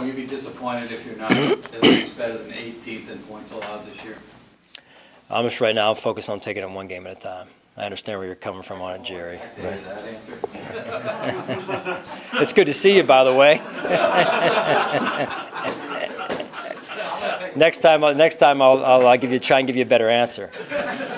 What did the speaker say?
Will you be disappointed if you're not at least better than 18th in points allowed this year? I'm just right now, I'm focused on taking it one game at a time. I understand where you're coming from on it, Jerry. I did that answer. It's good to see you, by the way. Next time I'll try and give you a better answer.